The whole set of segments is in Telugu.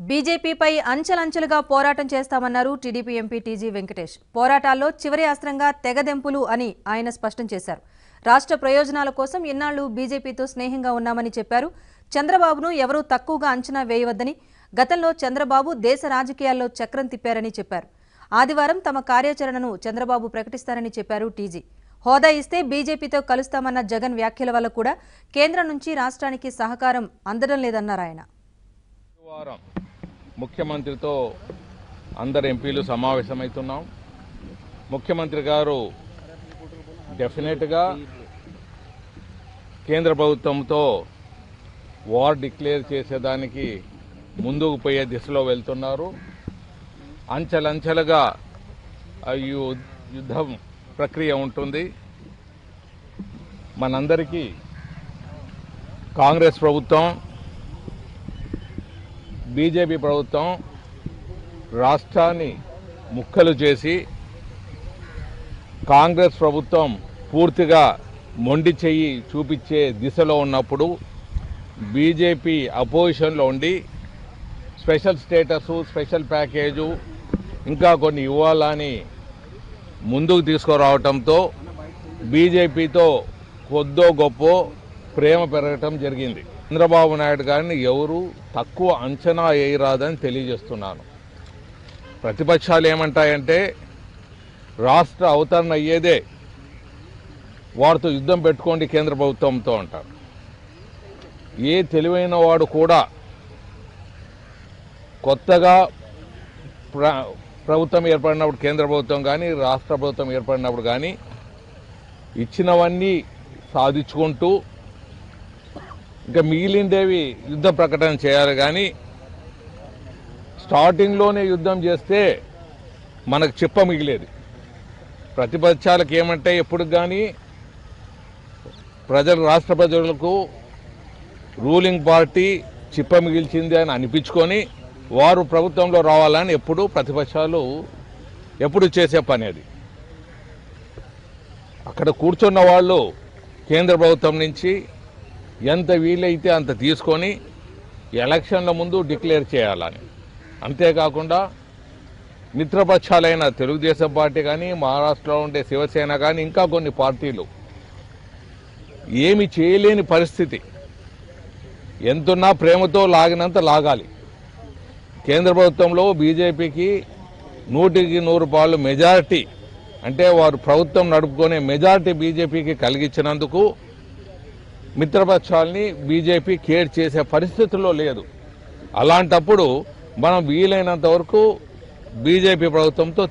బీజేపీపై అంచెలంచెలుగా పోరాటం చేస్తామన్నారు టీడీపీ ఎంపీ టీజీ వెంకటేష్. పోరాటాల్లో చివరి అస్త్రంగా తెగదెంపులు అని ఆయన స్పష్టం చేశారు. రాష్ట్ర ప్రయోజనాల కోసం ఇన్నాళ్లు బీజేపీతో స్నేహంగా ఉన్నామని చెప్పారు. చంద్రబాబును ఎవరూ తక్కువగా అంచనా వేయవద్దని, గతంలో చంద్రబాబు దేశ రాజకీయాల్లో చక్రం తిప్పారని చెప్పారు. ఆదివారం తమ కార్యాచరణను చంద్రబాబు ప్రకటిస్తారని చెప్పారు టీజీ. హోదా ఇస్తే బీజేపీతో కలుస్తామన్న జగన్ వ్యాఖ్యల వల్ల కూడా కేంద్రం నుంచి రాష్ట్రానికి సహకారం అందడం లేదన్నారు ఆయన. ముఖ్యమంత్రితో అందరు ఎంపీలు సమావేశమవుతున్నాం. ముఖ్యమంత్రి గారు డెఫినెట్గా కేంద్ర ప్రభుత్వంతో వార్ డిక్లేర్ చేసేదానికి ముందుకు పోయే దిశలో వెళ్తున్నారు. అంచెలంచెలుగా యుద్ధం ప్రక్రియ ఉంటుంది. మనందరికీ కాంగ్రెస్ ప్రభుత్వం, బీజేపీ ప్రభుత్వం రాష్ట్రాన్ని ముక్కలు చేసి కాంగ్రెస్ ప్రభుత్వం పూర్తిగా మొండి చెయ్యి చూపించే దిశలో ఉన్నప్పుడు బీజేపీ అపోజిషన్లో ఉండి స్పెషల్ స్టేటసు, స్పెషల్ ప్యాకేజు ఇంకా కొన్ని ఇవ్వాలని ముందుకు తీసుకురావడంతో బీజేపీతో కొద్దో గొప్ప ప్రేమ పెరగటం జరిగింది. చంద్రబాబు నాయుడు గారిని ఎవరు తక్కువ అంచనా వేయరాదని తెలియజేస్తున్నాను. ప్రతిపక్షాలు ఏమంటాయంటే రాష్ట్ర అవతరణ అయ్యేదే వారితో యుద్ధం పెట్టుకోండి కేంద్ర ప్రభుత్వంతో అంటారు. ఏ తెలివైన వాడు కూడా కొత్తగా ప్రభుత్వం ఏర్పడినప్పుడు, కేంద్ర ప్రభుత్వం కానీ రాష్ట్ర ప్రభుత్వం ఏర్పడినప్పుడు కానీ ఇచ్చినవన్నీ సాధించుకుంటూ ఇంకా మిగిలిందేవి యుద్ధ ప్రకటన చేయాలి. కానీ స్టార్టింగ్లోనే యుద్ధం చేస్తే మనకు చెప్ప మిగిలేది. ప్రతిపక్షాలకు ఏమంటే ఎప్పుడు కానీ రాష్ట్ర ప్రజలకు రూలింగ్ పార్టీ చిప్ప మిగిల్చింది అని అనిపించుకొని వారు ప్రభుత్వంలో రావాలని ఎప్పుడు ప్రతిపక్షాలు ఎప్పుడు చేసే పని అది. అక్కడ కూర్చున్న వాళ్ళు కేంద్ర ప్రభుత్వం నుంచి ఎంత వీలైతే అంత తీసుకొని ఎలక్షన్ల ముందు డిక్లేర్ చేయాలని, అంతేకాకుండా మిత్రపక్షాలైన తెలుగుదేశం పార్టీ కానీ, మహారాష్ట్రలో ఉండే శివసేన కానీ ఇంకా కొన్ని పార్టీలు ఏమి చేయలేని పరిస్థితి. ఎంతున్నా ప్రేమతో లాగినంత లాగాలి. కేంద్ర ప్రభుత్వంలో బీజేపీకి 100కి 100 మెజారిటీ, అంటే వారు ప్రభుత్వం నడుపుకునే మెజారిటీ బీజేపీకి కలిగించినందుకు మిత్రపక్షాలని బీజేపీ కేర్ చేసే పరిస్థితుల్లో లేదు. అలాంటప్పుడు మనం వీలైనంత వరకు బీజేపీ ప్రభుత్వంతో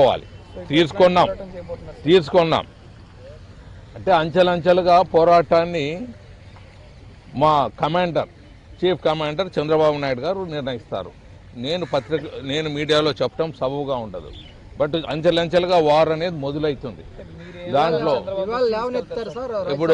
తీసుకున్నాం అంటే అంచెలంచెలుగా పోరాటాన్ని మా చీఫ్ కమాండర్ చంద్రబాబు నాయుడు గారు నిర్ణయిస్తారు. నేను మీడియాలో చెప్పడం సబబుగా ఉండదు. బట్ అంచెలంచెలుగా వార్ అనేది మొదలవుతుంది. దాంట్లో ఇప్పుడు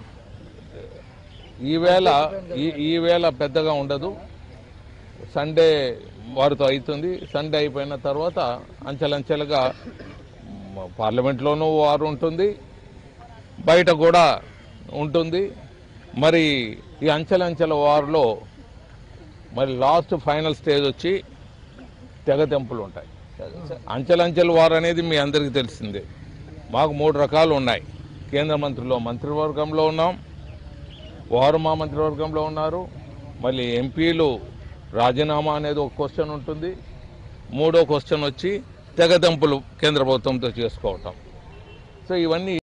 ఈవేళ పెద్దగా ఉండదు. సండే వారితో అవుతుంది. సండే అయిపోయిన తర్వాత అంచెలంచెలుగా పార్లమెంట్లోనూ వారు ఉంటుంది, బయట కూడా ఉంటుంది. మరి ఈ అంచెలంచెల వారిలో మరి లాస్ట్ ఫైనల్ స్టేజ్ వచ్చి తెగతెంపులు ఉంటాయి. అంచెలంచెల వారు అనేది మీ అందరికీ తెలిసిందే. మాకు 3 రకాలు ఉన్నాయి. కేంద్ర మంత్రివర్గంలో ఉన్నాం, వారు మా మంత్రివర్గంలో ఉన్నారు. మళ్ళీ ఎంపీలు రాజీనామా అనేది ఒక క్వశ్చన్ ఉంటుంది. 3వ క్వశ్చన్ వచ్చి తెగదెంపులు కేంద్ర ప్రభుత్వంతో చేసుకోవటం. సో ఇవన్నీ